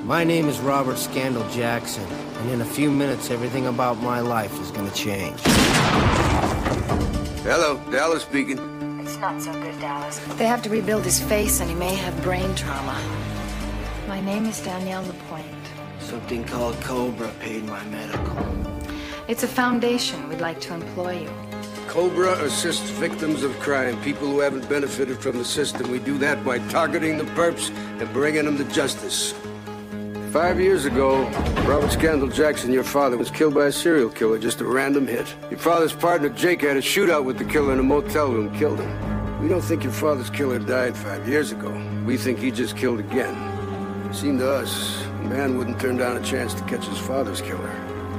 My name is Robert Scandal Jackson, and in a few minutes, everything about my life is gonna change. Hello, Dallas speaking. It's not so good, Dallas. They have to rebuild his face, and he may have brain trauma. My name is Danielle and Something called Cobra paid my medical. It's a foundation. We'd like to employ you. Cobra assists victims of crime, people who haven't benefited from the system. We do that by targeting the perps and bringing them to justice. 5 years ago, Robert Scandal Jackson, your father, was killed by a serial killer, just a random hit. Your father's partner, Jake, had a shootout with the killer in a motel room, killed him. We don't think your father's killer died 5 years ago. We think he just killed again. It seemed to us, a man wouldn't turn down a chance to catch his father's killer.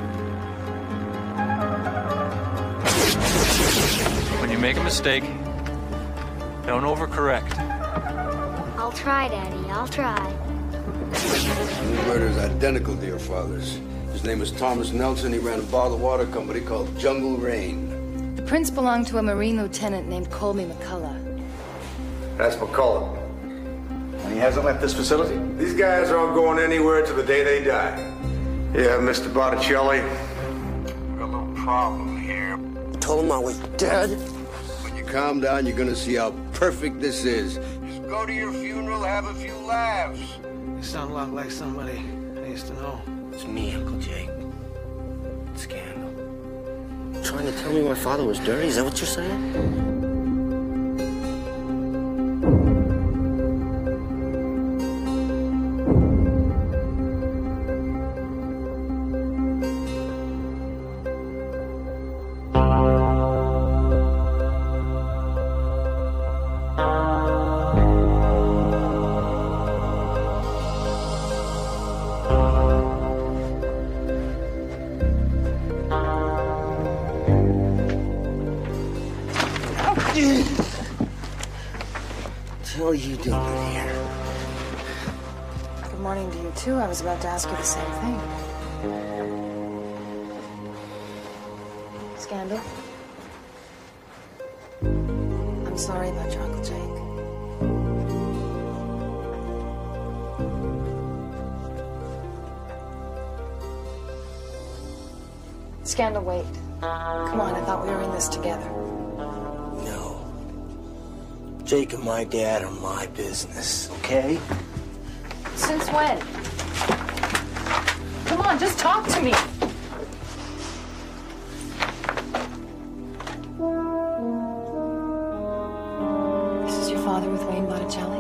When you make a mistake, don't overcorrect. I'll try, Daddy, I'll try. The murder is identical to your father's. His name was Thomas Nelson. He ran a bottled water company called Jungle Rain. The prince belonged to a Marine lieutenant named Colby McCullough. That's McCullough. And he hasn't left this facility? These guys aren't going anywhere till the day they die. Yeah, Mr. Boticelli. Got a little problem here. Told him I was dead. When you calm down, you're gonna see how perfect this is. Just go to your funeral, have a few laughs. You sound a lot like somebody I used to know. It's me, Uncle Jake. Scandal. Trying to tell me my father was dirty? Is that what you're saying? What are you doing here? Good morning to you, too. I was about to ask you the same thing. Scandal? I'm sorry about your Uncle Jake. Scandal, wait. Come on, I thought we were in this together. No. Jake and my dad are my business, okay? Since when? Come on, just talk to me. This is your father with Wayne Boticelli?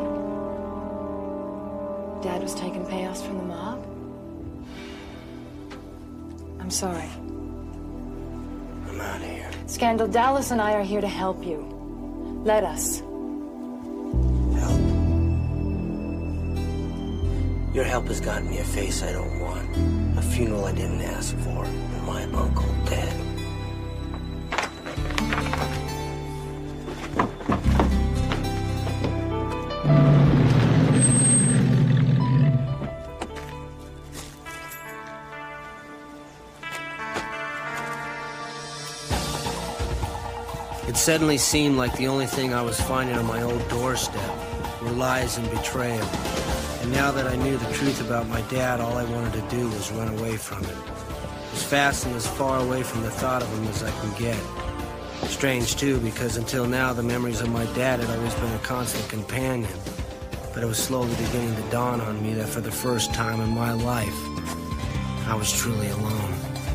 Dad was taking payoffs from the mob? I'm sorry. I'm out of here. Scandal, Dallas and I are here to help you. Let us. Help? Your help has gotten me a face I don't want, a funeral I didn't ask for, and my uncle dead. It suddenly seemed like the only thing I was finding on my old doorstep were lies and betrayal. And now that I knew the truth about my dad, all I wanted to do was run away from him. As fast and as far away from the thought of him as I can get. Strange, too, because until now, the memories of my dad had always been a constant companion. But it was slowly beginning to dawn on me that for the first time in my life, I was truly alone.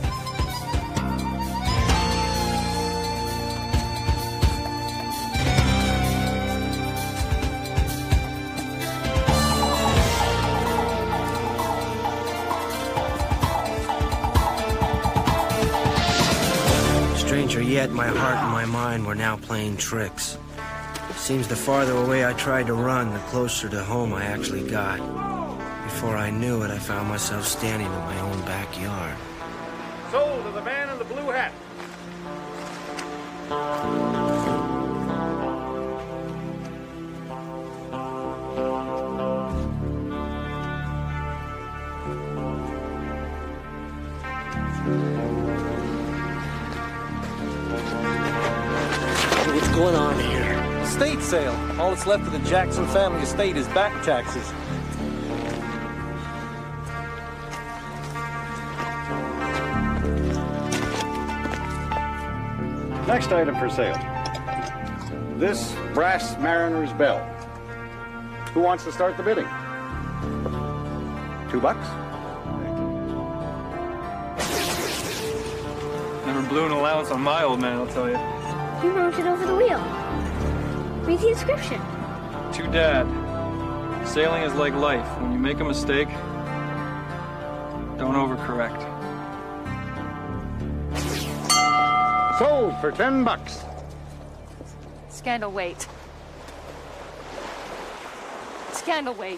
Stranger yet, my heart and my mind were now playing tricks. Seems the farther away I tried to run, the closer to home I actually got. Before I knew it, I found myself standing in my own backyard. Sold to the man in the blue hat. What's going on here? Estate sale. All that's left of the Jackson family estate is back taxes. Next item for sale. This brass mariner's bell. Who wants to start the bidding? $2? Never blew an allowance on my old man, I'll tell you. You wrote it over the wheel. Read the inscription. To Dad, sailing is like life. When you make a mistake, don't overcorrect. Sold for $10. Scandal, wait. Scandal, wait.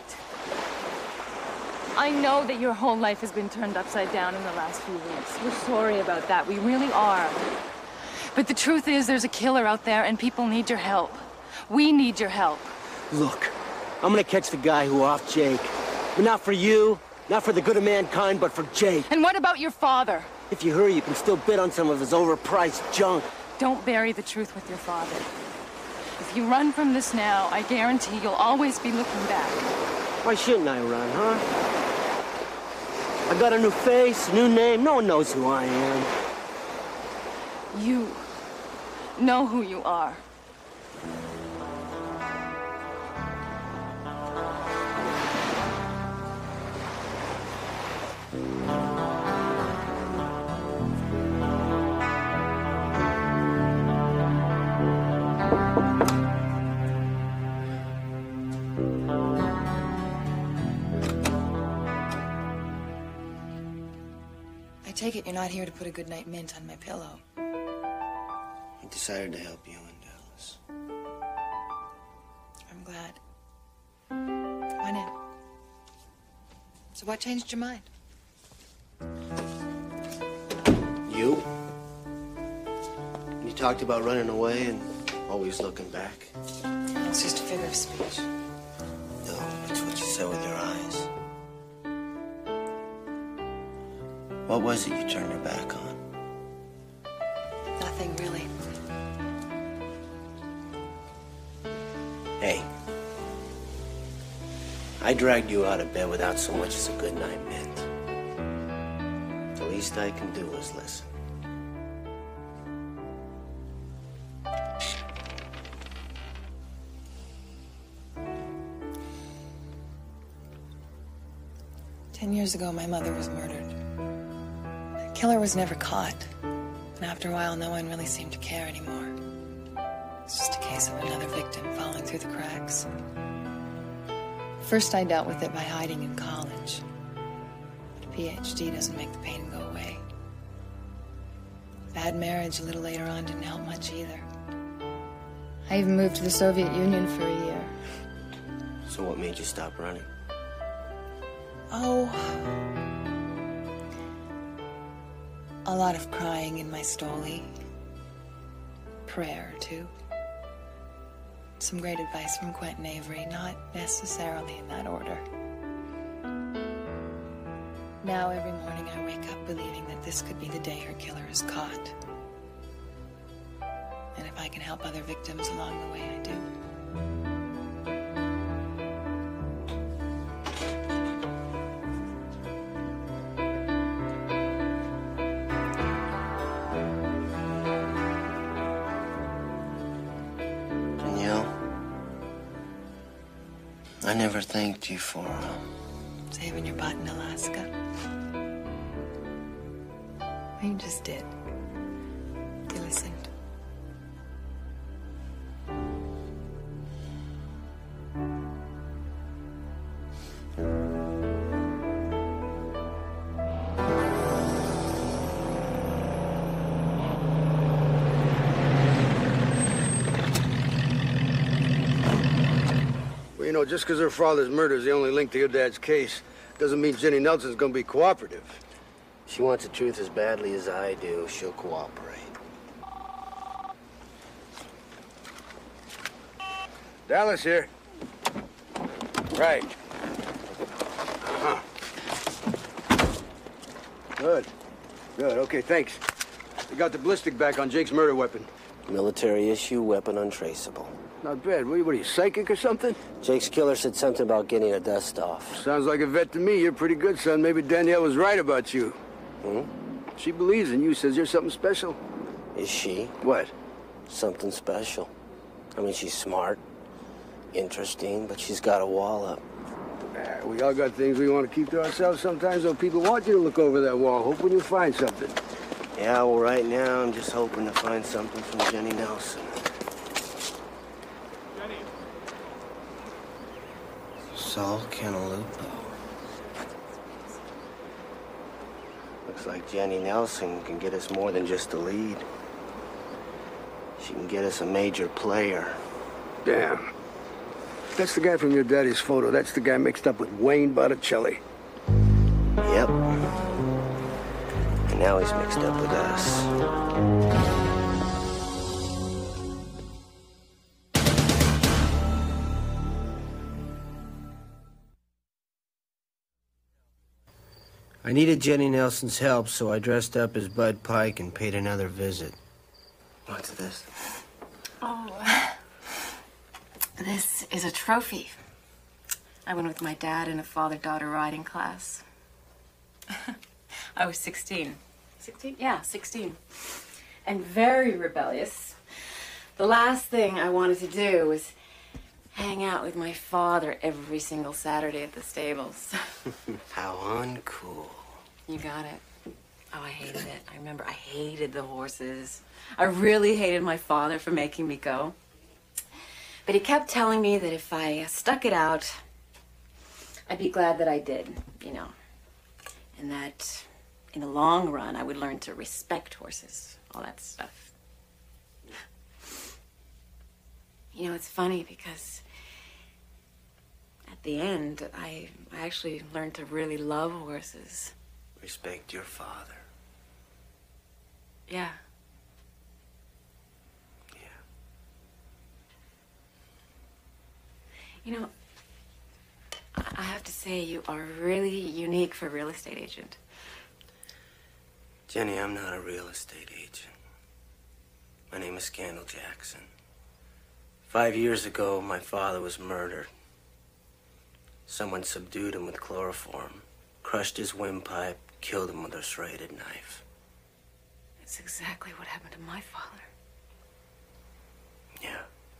I know that your whole life has been turned upside down in the last few weeks. We're sorry about that. We really are. But the truth is, there's a killer out there, and people need your help. We need your help. Look, I'm gonna catch the guy who offed Jake. But not for you, not for the good of mankind, but for Jake. And what about your father? If you hurry, you can still bid on some of his overpriced junk. Don't bury the truth with your father. If you run from this now, I guarantee you'll always be looking back. Why shouldn't I run, huh? I got a new face, new name. No one knows who I am. You know who you are. I take it you're not here to put a goodnight mint on my pillow. I decided to help you in Dallas. I'm glad. Come on in. So what changed your mind? You? You talked about running away and always looking back. It's just a figure of speech. No, it's what you said with your eyes. What was it you turned your back on? Nothing, really. Hey, I dragged you out of bed without so much as a good night mint. The least I can do is listen. Years ago, my mother was murdered. The killer was never caught. And after a while, no one really seemed to care anymore. It's just a case of another victim falling through the cracks. First, I dealt with it by hiding in college. But a PhD doesn't make the pain go away. Bad marriage a little later on didn't help much either. I even moved to the Soviet Union for a year. So what made you stop running? Oh, a lot of crying in my stoli. Prayer, too. Some great advice from Quentin Avery, not necessarily in that order. Now, every morning I wake up believing that this could be the day her killer is caught. And if I can help other victims along the way, I do. I never thanked you for saving your butt in Alaska. You just did. You listened. Well, you know, just because her father's murder is the only link to your dad's case doesn't mean Jenny Nelson's gonna be cooperative. She wants the truth as badly as I do. She'll cooperate. Dallas here. Right. Good. Good. Okay, thanks. We got the ballistic back on Jake's murder weapon. Military issue, weapon untraceable. Not bad. What are you, psychic or something? Jake's killer said something about getting a dust off. Sounds like a vet to me. You're pretty good, son. Maybe Danielle was right about you. Hmm? She believes in you, says you're something special. Is she? What? Something special. I mean, she's smart, interesting, but she's got a wall up. We all got things we want to keep to ourselves sometimes, though people want you to look over that wall, hoping you'll find something. Yeah, well, right now, I'm just hoping to find something from Jenny Nelson. Jenny. Saul Cantalupo. Looks like Jenny Nelson can get us more than just a lead. She can get us a major player. Damn. That's the guy from your daddy's photo. That's the guy mixed up with Wayne Boticelli. Yep. And now he's mixed up with us. I needed Jenny Nelson's help, so I dressed up as Bud Pike and paid another visit. What's this? Oh, this is a trophy. I went with my dad in a father-daughter riding class. I was 16. 16? Yeah, 16. And very rebellious. The last thing I wanted to do was hang out with my father every single Saturday at the stables. How uncool. You got it. Oh, I hated it. I remember I hated the horses. I really hated my father for making me go. But he kept telling me that if I stuck it out, I'd be glad that I did, you know. And that in the long run, I would learn to respect horses, all that stuff. You know, it's funny because at the end, I actually learned to really love horses. Respect your father. Yeah. Yeah. You know, I have to say you are really unique for a real estate agent. Jenny, I'm not a real estate agent. My name is Scandal Jackson. 5 years ago, my father was murdered. Someone subdued him with chloroform, crushed his windpipe, killed him with a serrated knife. It's exactly what happened to my father. Yeah.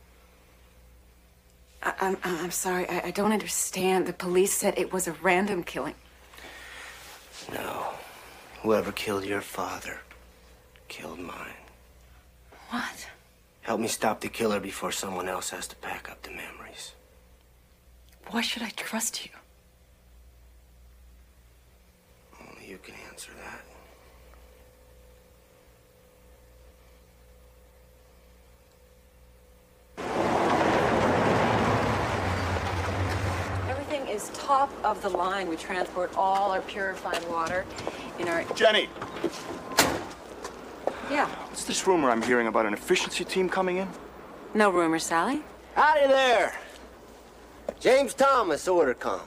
I'm sorry, I don't understand. The police said it was a random killing. No. Whoever killed your father killed mine. What? Help me stop the killer before someone else has to pack up the memories. Why should I trust you? Only you can answer that. Everything is top of the line. We transport all our purified water in our... Jenny! Yeah. What's this rumor I'm hearing about an efficiency team coming in? No rumor, Sally. Howdy there. James Thomas, Ordercom.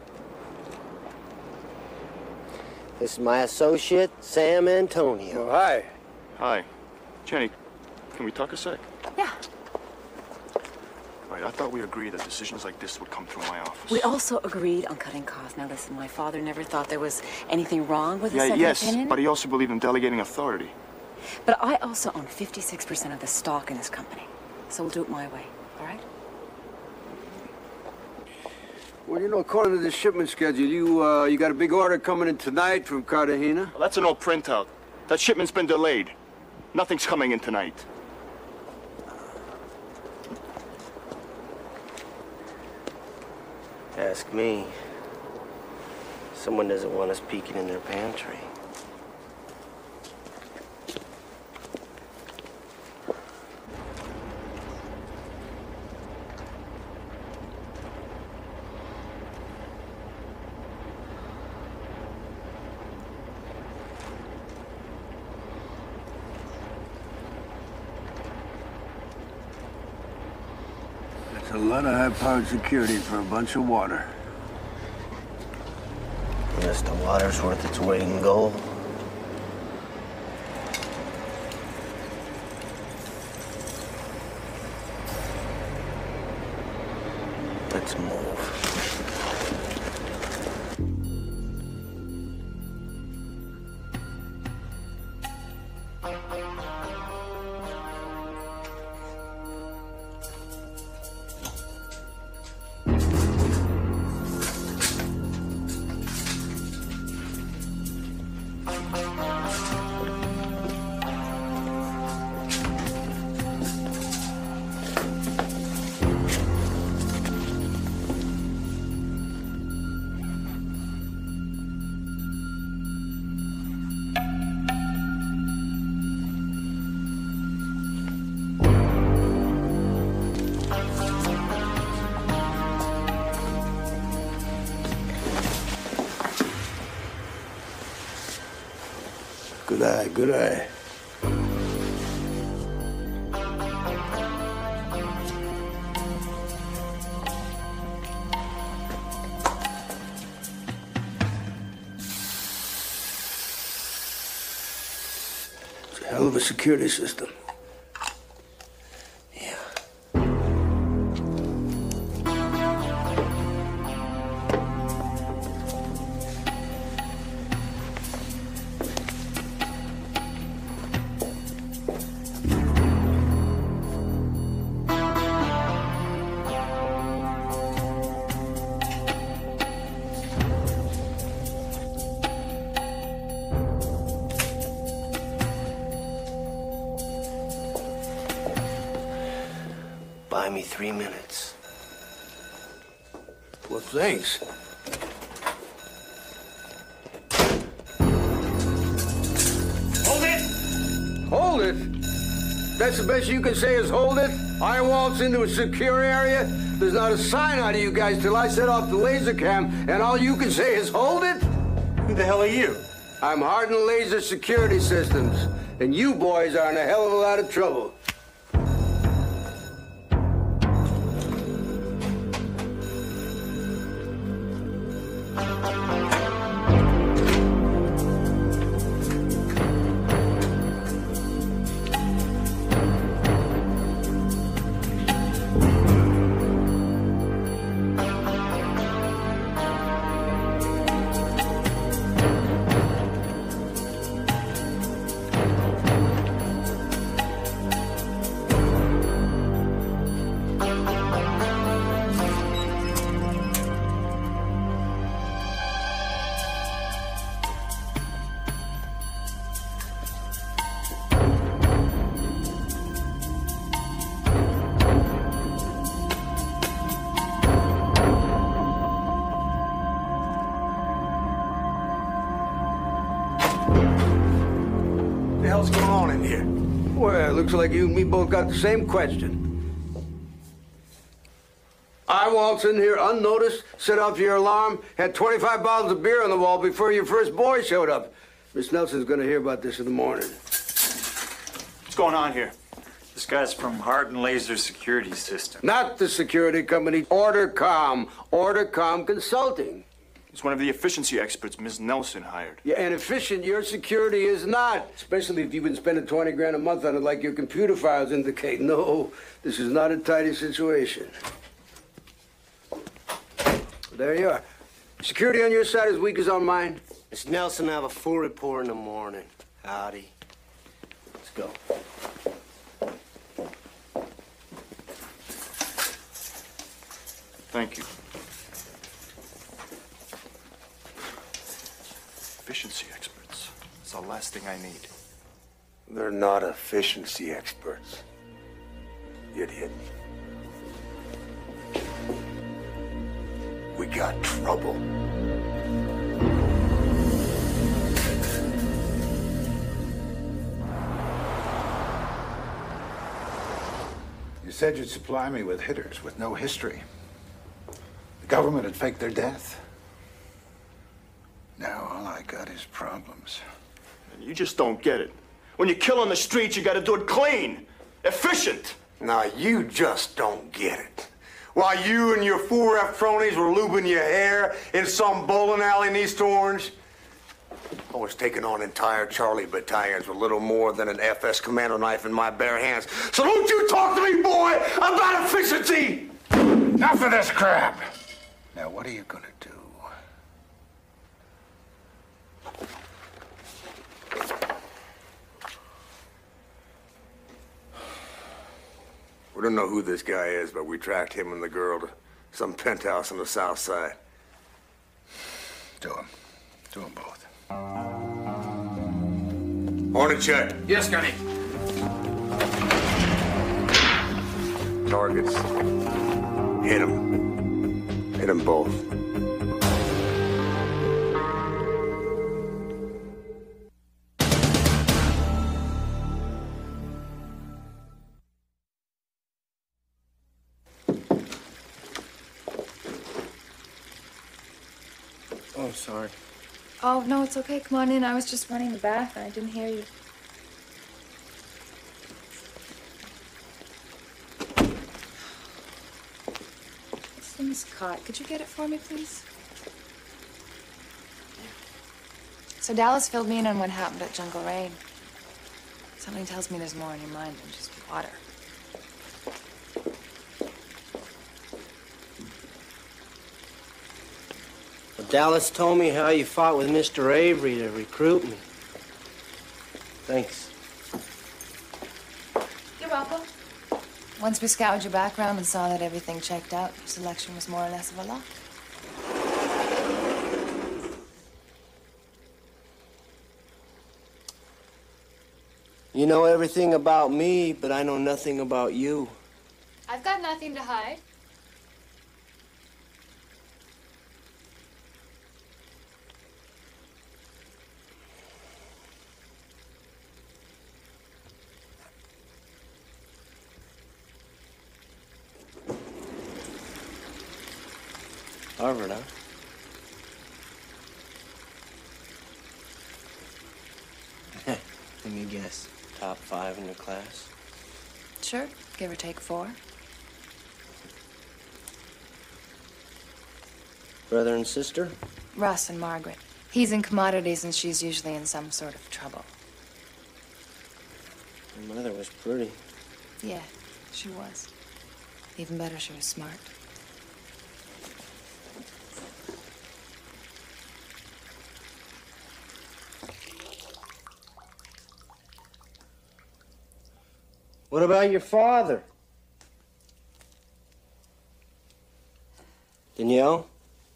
This is my associate, Sam Antonio. Oh, hi. Hi. Jenny, can we talk a sec? Yeah. Right, I thought we agreed that decisions like this would come through my office. We also agreed on cutting costs. Now listen, my father never thought there was anything wrong with a second opinion. But he also believed in delegating authority. But I also own 56% of the stock in this company. So we'll do it my way, all right? Well, you know, according to the shipment schedule, you got a big order coming in tonight from Cartagena. Well, that's an old printout. That shipment's been delayed. Nothing's coming in tonight. Ask me. Someone doesn't want us peeking in their pantry. That's a lot of high-powered security for a bunch of water. Yes, the water's worth its weight in gold. Let's move. Good eye, good eye. It's a hell of a security system. Yeah. Buy me 3 minutes. Well, thanks. Hold it! Hold it? That's the best you can say is hold it? I waltz into a secure area. There's not a sign out of you guys till I set off the laser cam, and all you can say is hold it? Who the hell are you? I'm Hardened Laser Security Systems, and you boys are in a hell of a lot of trouble. What the hell's going on in here? Well, looks like you and me both got the same question. I waltzed in here unnoticed, set off your alarm, had 25 bottles of beer on the wall before your first boy showed up. Miss Nelson's gonna hear about this in the morning. What's going on here? This guy's from Hardened Laser Security System. Not the security company, Ordercom. Ordercom Consulting. He's one of the efficiency experts Ms. Nelson hired. Yeah, and efficient your security is not. Especially if you've been spending 20 grand a month on it like your computer files indicate. No, this is not a tidy situation. There you are. Security on your side is weak as on mine. Miss Nelson will have a full report in the morning. Howdy. Let's go. Thank you. Efficiency experts. It's the last thing I need. They're not efficiency experts, idiot. We got trouble. You said you'd supply me with hitters with no history. The government had faked their death. Now all I got is problems. You just don't get it. When you kill on the streets, you gotta do it clean, efficient. Now, you just don't get it. While you and your 4F cronies were lubing your hair in some bowling alley in East Orange, I was taking on entire Charlie battalions with little more than an FS commando knife in my bare hands. So don't you talk to me, boy, about efficiency! Enough of this crap! Now what are you gonna do? We don't know who this guy is, but we tracked him and the girl to some penthouse on the south side. Do them. Do them both. Hornet check. Yes, Gunny. Targets. Hit them. Hit them both. Oh, sorry. Oh, no, it's okay. Come on in. I was just running the bath and I didn't hear you. This thing's caught. Could you get it for me, please? So Dallas filled me in on what happened at Jungle Rain. Something tells me there's more in your mind than just water. Well, Dallas told me how you fought with Mr. Avery to recruit me. Thanks. You're welcome. Once we scoured your background and saw that everything checked out, your selection was more or less of a lock. You know everything about me, but I know nothing about you. I've got nothing to hide. Harvard, huh? Let me guess. Top 5 in your class? Sure, give or take 4. Brother and sister? Russ and Margaret. He's in commodities and she's usually in some sort of trouble. Your mother was pretty. Yeah, she was. Even better, she was smart. What about your father? Danielle?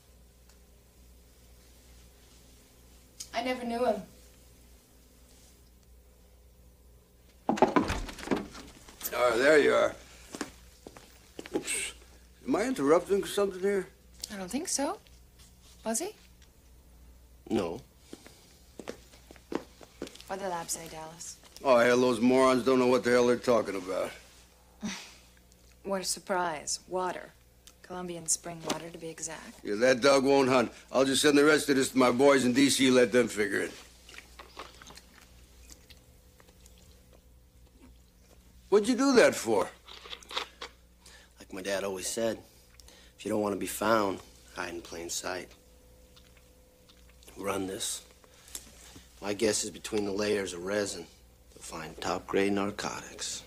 I never knew him. Oh, there you are. Oops. Am I interrupting something here? I don't think so. Was he? No. What'd the lab say, Dallas? Oh, hell, those morons don't know what the hell they're talking about. What a surprise. Water. Colombian spring water, to be exact. Yeah, that dog won't hunt. I'll just send the rest of this to my boys in D.C., let them figure it. What'd you do that for? Like my dad always said, if you don't want to be found, hide in plain sight. Run this. My guess is between the layers of resin, you'll find top-grade narcotics.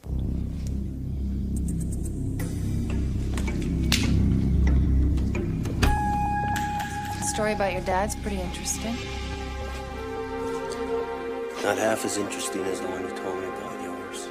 The story about your dad's pretty interesting. Not half as interesting as the one you told me about yours.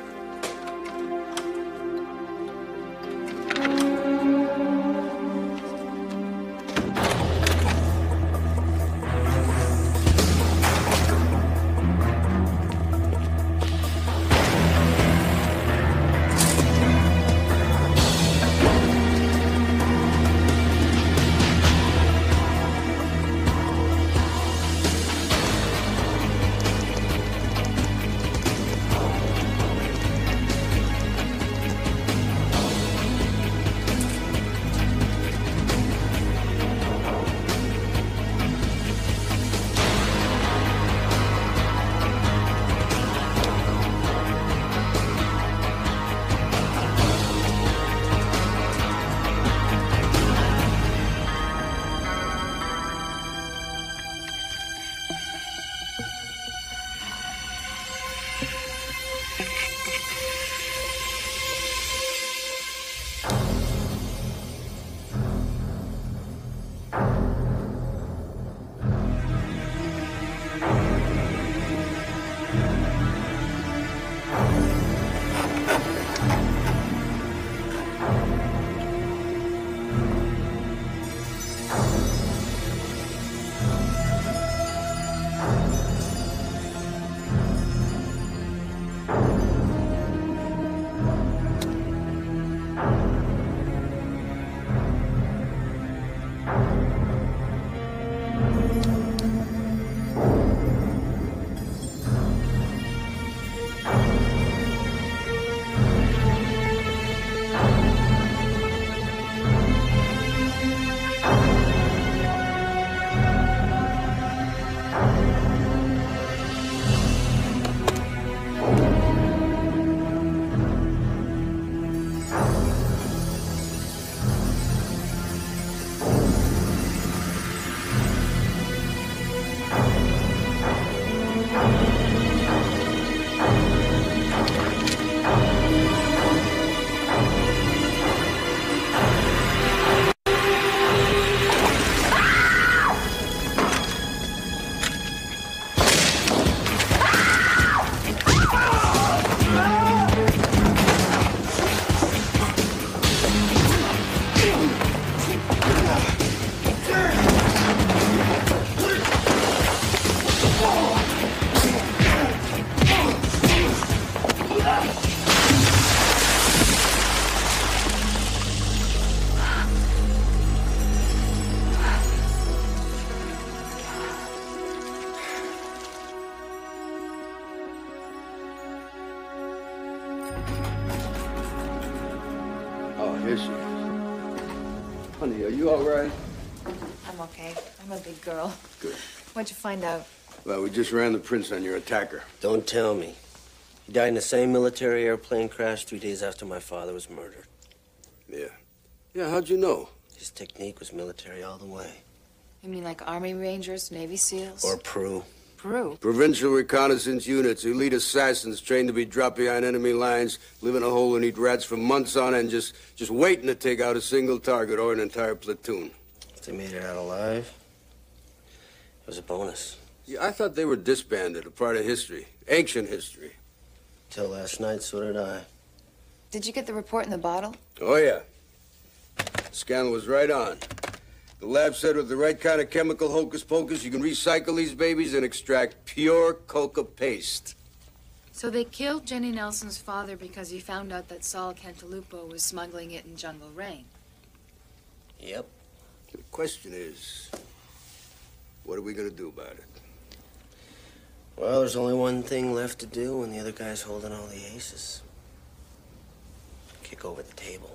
Here she is. Honey, are you all right? I'm okay. I'm a big girl. Good. What'd you find out? Well, we just ran the prints on your attacker. Don't tell me. He died in the same military airplane crash 3 days after my father was murdered. Yeah. Yeah, how'd you know? His technique was military all the way. You mean like Army Rangers, Navy SEALs? Or Peru. Peru? Provincial reconnaissance units, elite assassins trained to be dropped behind enemy lines, live in a hole and eat rats for months on end, just waiting to take out a single target or an entire platoon. If they made it out alive, it was a bonus. Yeah, I thought they were disbanded, a part of history, ancient history. Till last night, so did I. Did you get the report in the bottle? Oh, yeah. The scandal was right on. The lab said with the right kind of chemical hocus pocus, you can recycle these babies and extract pure coca paste. So they killed Jenny Nelson's father because he found out that Saul Cantalupo was smuggling it in Jungle Rain. Yep. The question is, what are we going to do about it? Well, there's only one thing left to do when the other guy's holding all the aces. Kick over the table.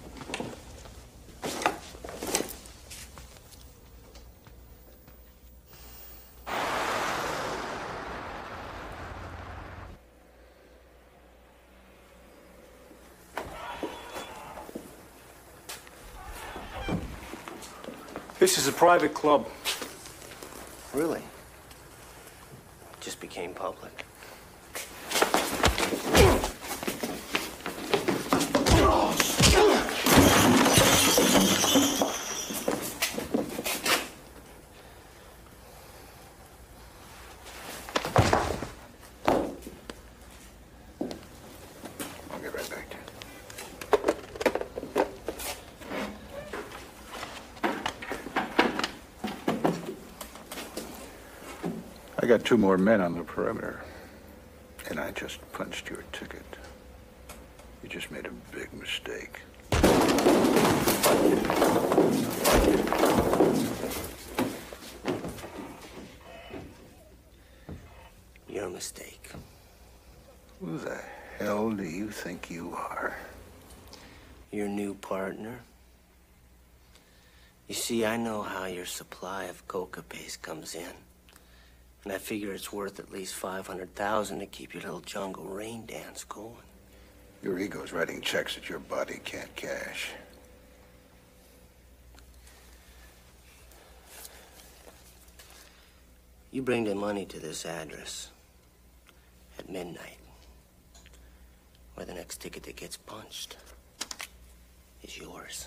This is a private club. Really? Just became public. I'll get right back to you. I got 2 more men on the perimeter, and I just punched your ticket. You just made a big mistake. Your mistake. Who the hell do you think you are? Your new partner. You see, I know how your supply of coca paste comes in. And I figure it's worth at least $500,000 to keep your little jungle rain dance going. Your ego's writing checks that your body can't cash. You bring the money to this address at midnight, or the next ticket that gets punched is yours.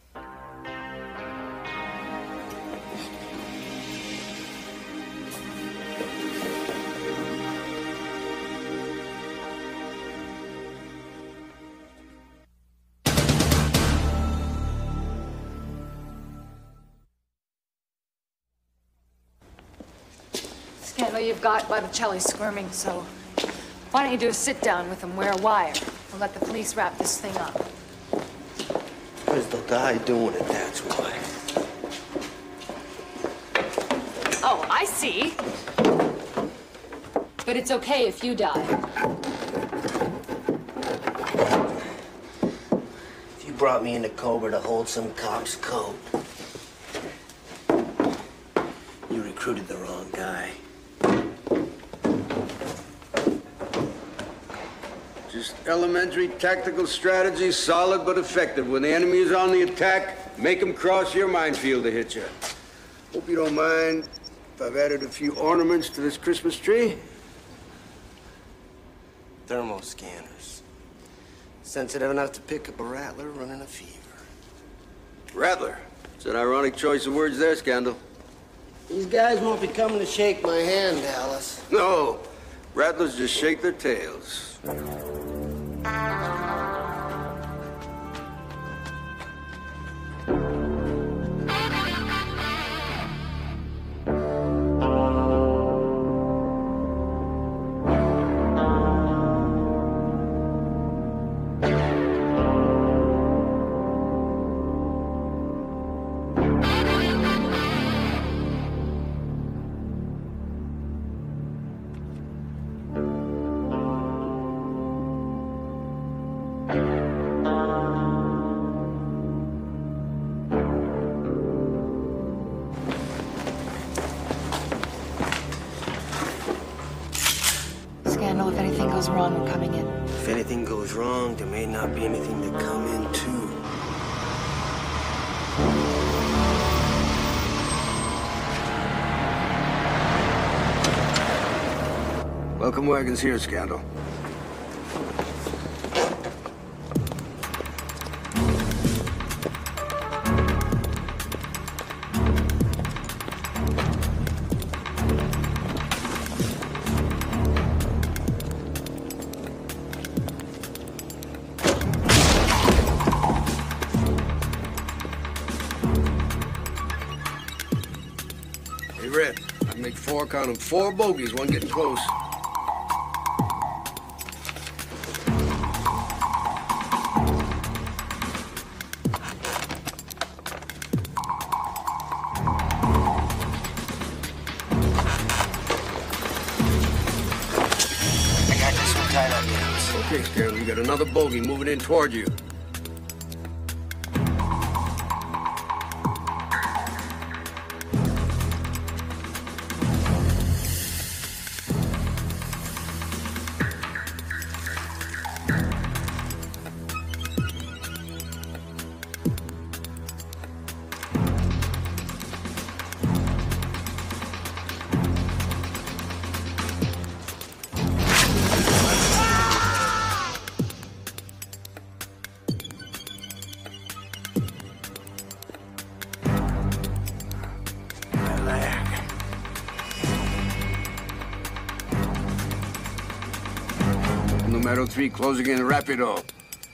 Scandal, you've got Boticelli squirming, so why don't you do a sit-down with him, wear a wire? We'll let the police wrap this thing up. Because they'll die doing it, that's why. Oh, I see. But it's okay if you die. If you brought me into Cobra to hold some cop's coat, you recruited the wrong guy. Just elementary tactical strategy, solid but effective. When the enemy is on the attack, make them cross your minefield to hit you. Hope you don't mind if I've added a few ornaments to this Christmas tree. Thermal scanners. Sensitive enough to pick up a rattler running a fever. Rattler. It's an ironic choice of words there, Scandal. These guys won't be coming to shake my hand, Dallas. No. Rattlers just shake their tails. wrong when coming in? If anything goes wrong, there may not be anything to come into. Welcome wagons here, Scandal. Hey, Red, I'd make four, count them, 4 bogeys, one getting close. Okay, Scandal, you got another bogey moving in toward you. Numero 3 closing in rapido.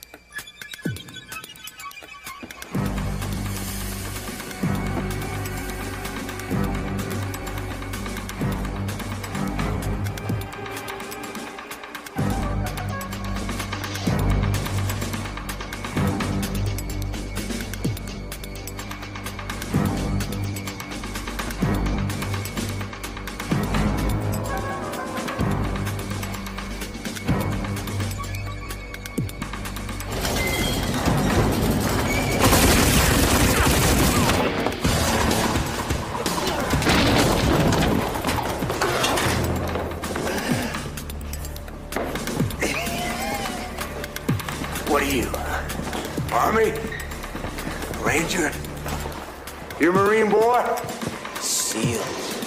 What are you? Army? Ranger? You a Marine boy? SEAL.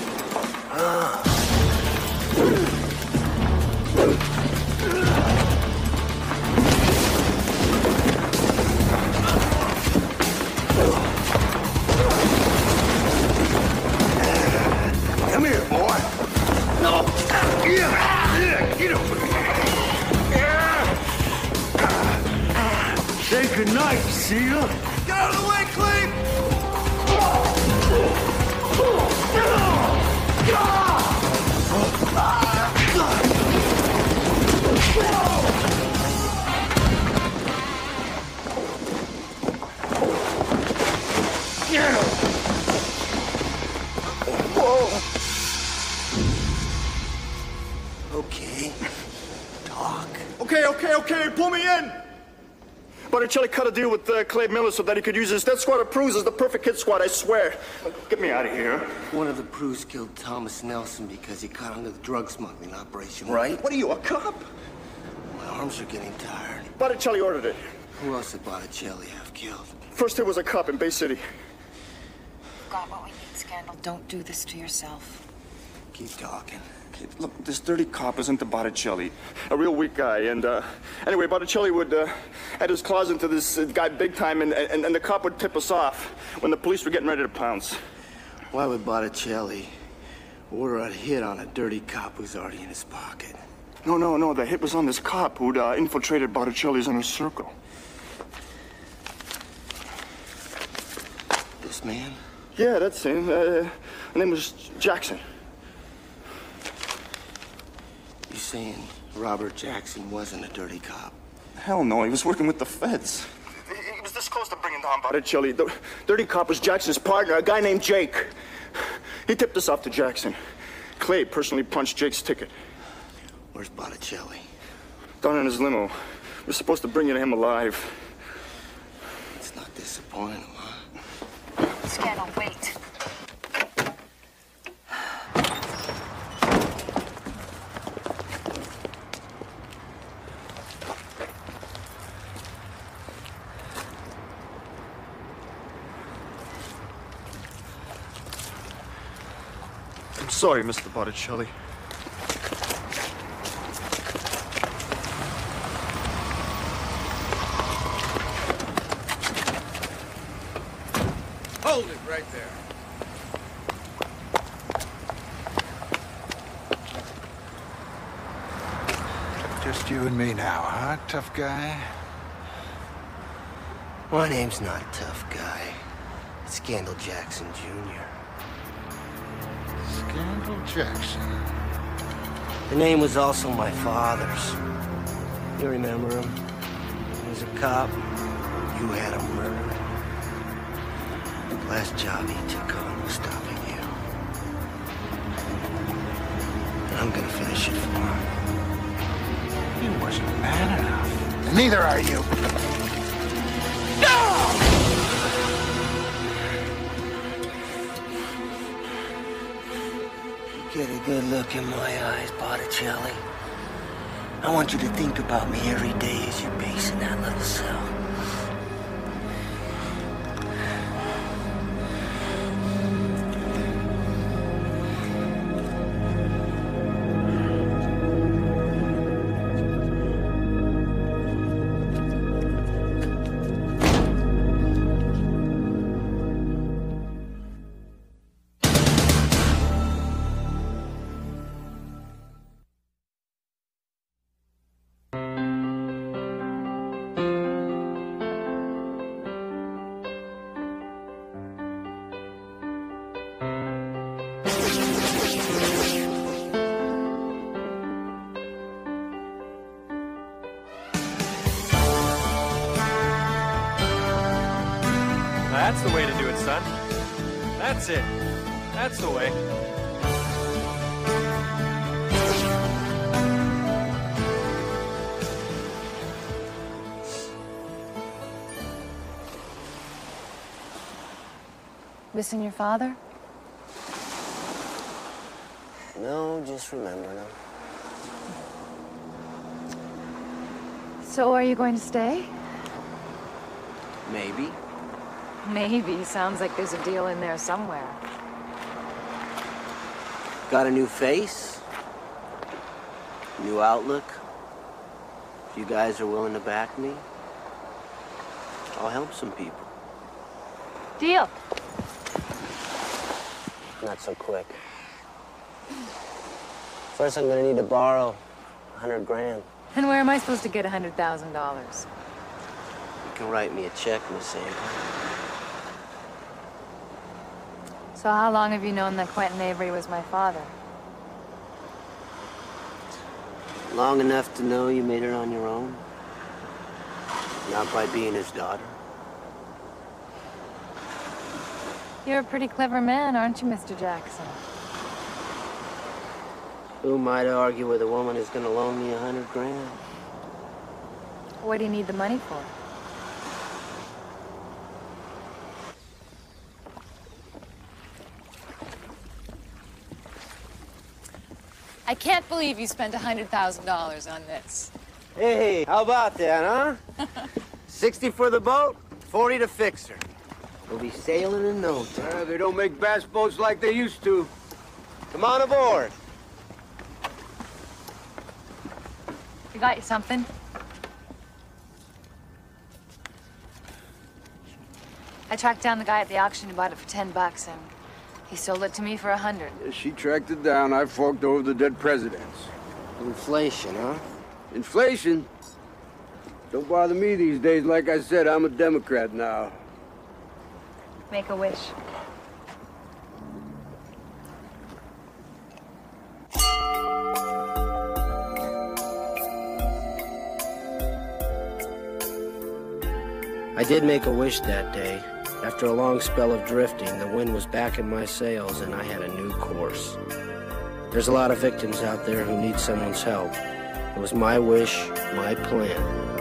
Come here, boy. No. Get over here. Say goodnight, SEAL. Get out of the way, Cleve! Get him! Whoa! Okay. Talk. Okay, pull me in! Boticelli cut a deal with Clay Miller so that he could use his death squad of Prues as the perfect hit squad, I swear. Get me out of here. One of the Prues killed Thomas Nelson because he caught onto the drug smuggling operation, right? What are you, a cop? My arms are getting tired. Boticelli ordered it. Who else did Boticelli have killed? First hit was a cop in Bay City. We've got what we need, Scandal. Don't do this to yourself. Keep talking. Okay, look, this dirty cop isn't the Boticelli. A real weak guy, and, anyway, Boticelli would, add his claws into this guy big time, and the cop would tip us off when the police were getting ready to pounce. Why would Boticelli order a hit on a dirty cop who's already in his pocket? No, the hit was on this cop who'd, infiltrated Boticelli's inner circle. This man? Yeah, that's him. His name was Jackson. You saying Robert Jackson wasn't a dirty cop? Hell no, he was working with the feds. He was this close to bringing down Boticelli. The dirty cop was Jackson's partner, a guy named Jake. He tipped us off to Jackson. Clay personally punched Jake's ticket. Where's Boticelli? Down in his limo. We're supposed to bring you to him alive. It's not disappointing, huh? Scandal, wait. Sorry, Mr. Boticelli. Hold it right there. Just you and me now, huh, tough guy? My name's not Tough Guy. It's Scandal Jackson Jr. Scandal Jackson. The name was also my father's. You remember him? He was a cop. You had him murdered. The last job he took on was stopping you. And I'm gonna finish it for him. He wasn't man enough. And neither are you. Get a good look in my eyes, Boticelli. I want you to think about me every day as you pace in that little cell. That's the way to do it, son. That's it. That's the way. Missing your father? No, just remembering him. So are you going to stay? Maybe. Maybe. Sounds like there's a deal in there somewhere. Got a new face? New outlook? If you guys are willing to back me, I'll help some people. Deal. Not so quick. First, I'm gonna need to borrow 100 grand. And where am I supposed to get $100,000? You can write me a check, Miss Avery. So how long have you known that Quentin Avery was my father? Long enough to know you made it on your own. Not by being his daughter. You're a pretty clever man, aren't you, Mr. Jackson? Who am I to argue with a woman who's gonna loan me 100 grand? What do you need the money for? I can't believe you spent $100,000 on this. Hey, how about that, huh? 60 for the boat, 40 to fix her. We'll be sailing in no time. They don't make bass boats like they used to. Come on aboard. You got you something? I tracked down the guy at the auction who bought it for $10, and he sold it to me for 100. Yeah, she tracked it down. I forked over the dead presidents. Inflation, huh? Inflation? Don't bother me these days. Like I said, I'm a Democrat now. Make a wish. I did make a wish that day. After a long spell of drifting, the wind was back in my sails and I had a new course. There's a lot of victims out there who need someone's help. It was my wish, my plan.